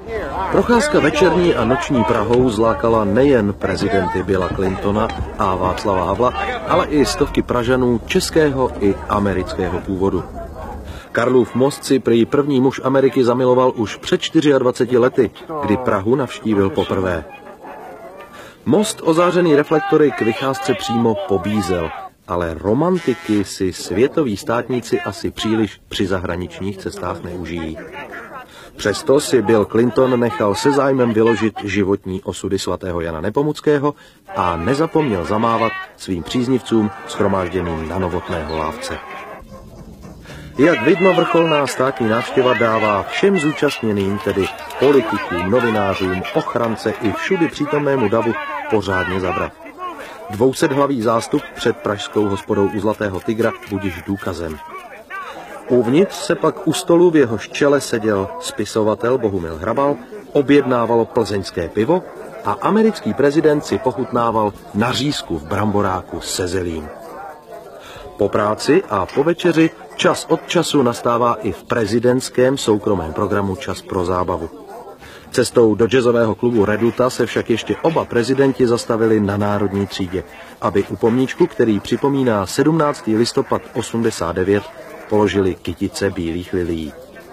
Procházka večerní a noční Prahou zlákala nejen prezidenty Billa Clintona a Václava Havla, ale i stovky Pražanů českého i amerického původu. Karlův most si prý první muž Ameriky zamiloval už před 24 lety, kdy Prahu navštívil poprvé. Most ozářený reflektory k vycházce přímo pobízel, ale romantiky si světoví státníci asi příliš při zahraničních cestách neužijí. Přesto si Bill Clinton nechal se zájmem vyložit životní osudy svatého Jana Nepomuckého a nezapomněl zamávat svým příznivcům shromážděným na Novotného lávce. Jak vidno, vrcholná státní návštěva dává všem zúčastněným, tedy politikům, novinářům, ochrance i všudy přítomnému davu pořádně zabrat. 200hlavý zástup před pražskou hospodou U Zlatého Tygra budiž důkazem. Uvnitř se pak u stolu v jehož čele seděl spisovatel Bohumil Hrabal, objednávalo plzeňské pivo a americký prezident si pochutnával nařízku v bramboráku se zelím. Po práci a po večeři čas od času nastává i v prezidentském soukromém programu čas pro zábavu. Cestou do jazzového klubu Reduta se však ještě oba prezidenti zastavili na Národní třídě, aby u pomníčku, který připomíná 17. listopad 89, položili kytice bílých lilií.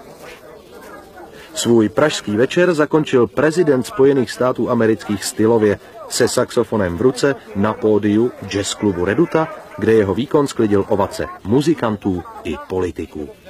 Svůj pražský večer zakončil prezident Spojených států amerických stylově se saxofonem v ruce na pódiu jazz klubu Reduta, kde jeho výkon sklidil ovace muzikantů i politiků.